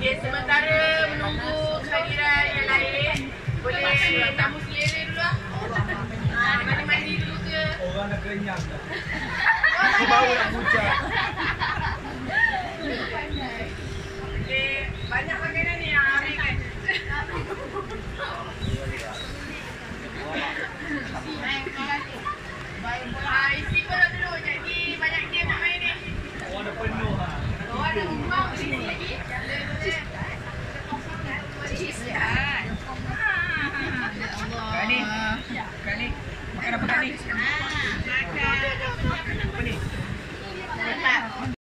Okey, sementara menunggu kehadiran yang lain, boleh tamu selera dulu lah. Mandi-mandi dulu ke? Orang dah kenyang dah. Aku baru nak pucat. Okey, banyak makanan ni yang Amir kan? Isi perut dulu, jadi banyak game nak main ni. Orang dah penuh lah. Orang dah buang, isi lagi. Cheese ya.